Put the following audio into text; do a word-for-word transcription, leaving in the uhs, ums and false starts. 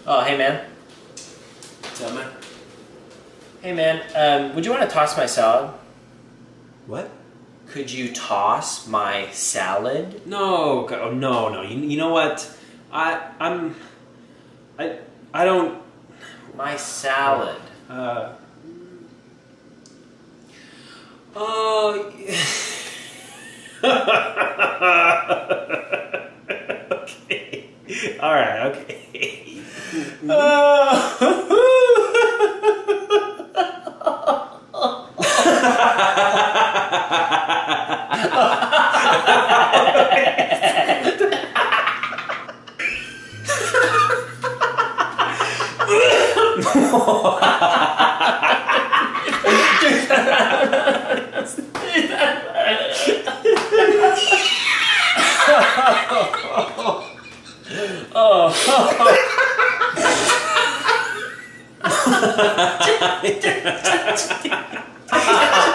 Oh, hey man. What's up, man? Hey man, um, would you want to toss my salad? What? Could you toss my salad? No, go- oh, no, no. You, you know what? I, I'm, I, I don't. My salad. Uh. Oh. Okay. All right. Okay. Oh.